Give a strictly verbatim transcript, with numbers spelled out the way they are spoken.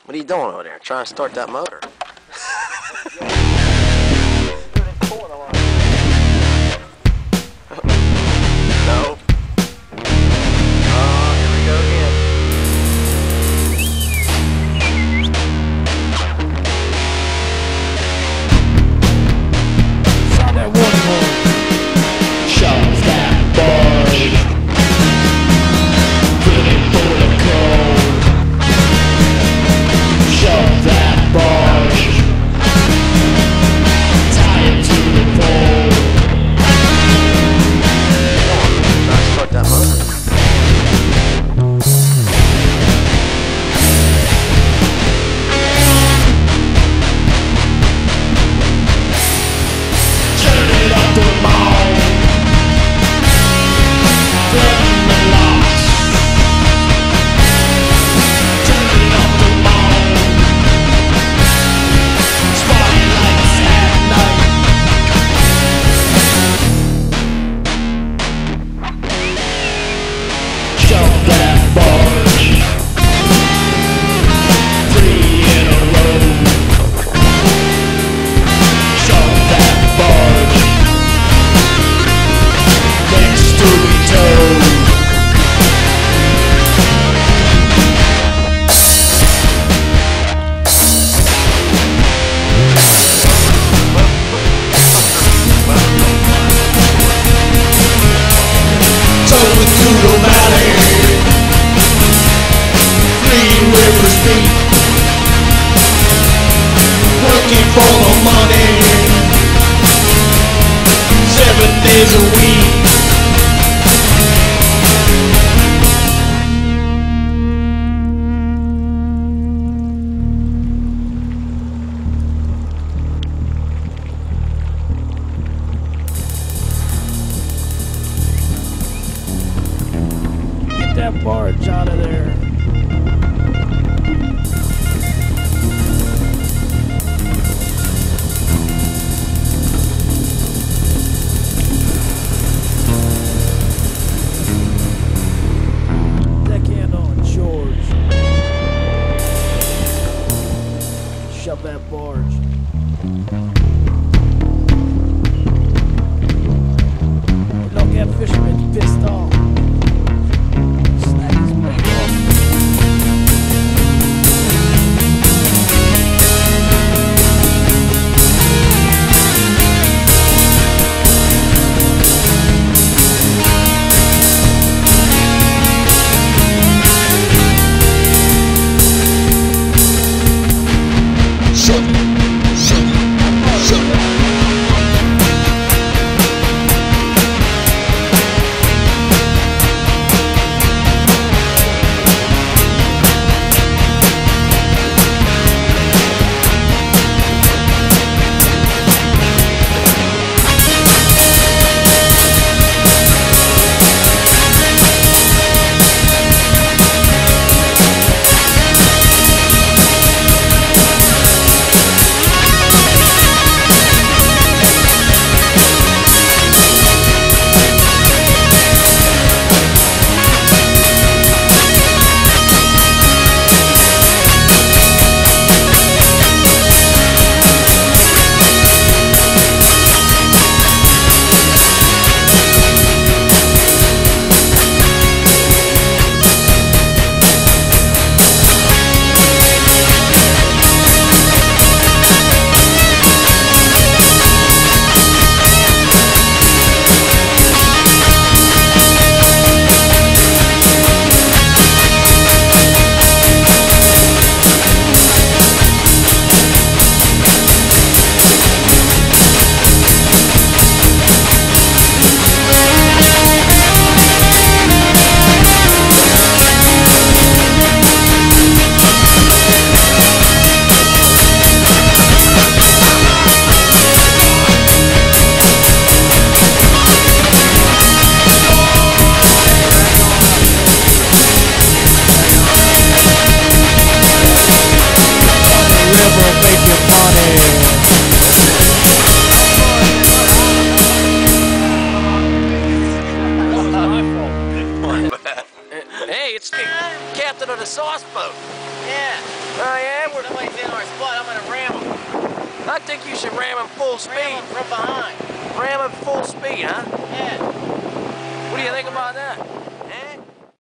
What are you doing over there? Trying to start that motor. No. Oh, here we go again. Saw that one more. Shove that boy. Feeling full of cold. Shove that boy. Tie it to the pole. Trying to start that motor. Turn it up to the mall. Threaten the loss. Turn it up to the mall. Spotlights at night. Shove that barge. Three in a row. Shove that barge. Next to the toe. Tow it to the valley. Three rivers deep. Working for the money. Seven days a week. Get that barge out of there. Deckhand on George. Shove that barge. Don't get fishermen pissed off. Snap his bait off. Shove it, shove it, shove it. somebody's in our spot, I'm gonna ram them. I think you should ram him full Ram speed. them from behind. Ram him full speed, huh? Yeah.